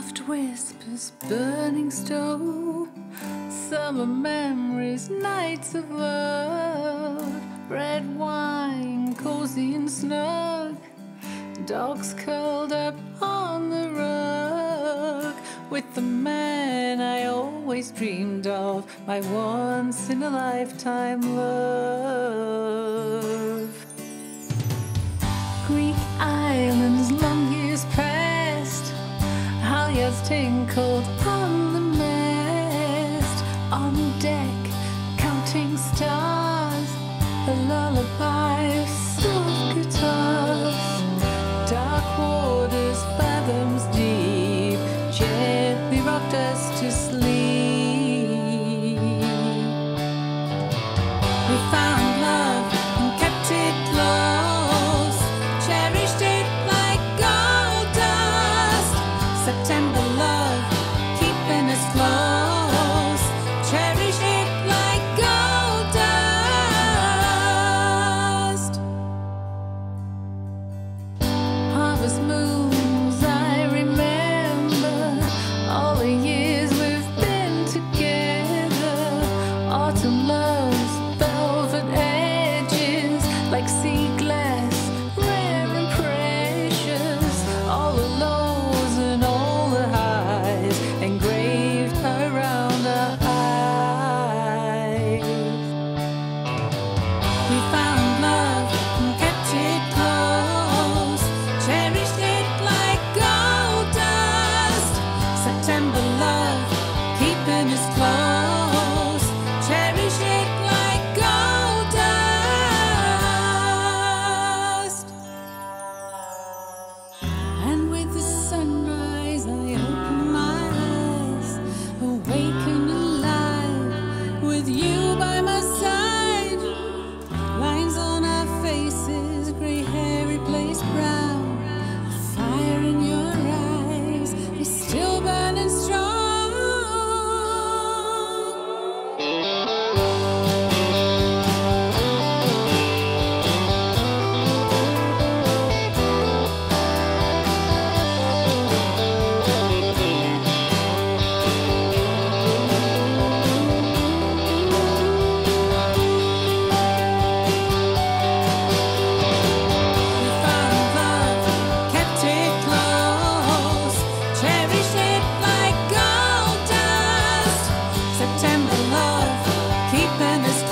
Soft whispers, burning stove, summer memories, nights of love, red wine, cozy and snug, dogs curled up on the rug, with the man I always dreamed of, my once-in-a-lifetime love. Greek islands, long years past, halyards tinkled on the mast, on deck, counting stars, a lullaby of soft guitars, dark waters, fathoms deep, gently rocked us to sleep. We found love and kept it close, cherished it like gold dust. September love, keeping us close, cherish it like gold dust. Harvest moons, I remember all the years we've been together. Autumn loves, velvet edges, like sea glass, rare and precious. All the lows and all the highs, engraved around our eyes. We found love and kept it close, cherished it like gold dust. September love, keeping us close, cherish it like gold dust. And with the sunrise, I open my eyes, awaken alive, with you by my side. Lines on our faces, gray hair replaced brown. The fire in your eyes is still burning strong. We found love, kept it close, cherished it like gold dust. September love, keeping us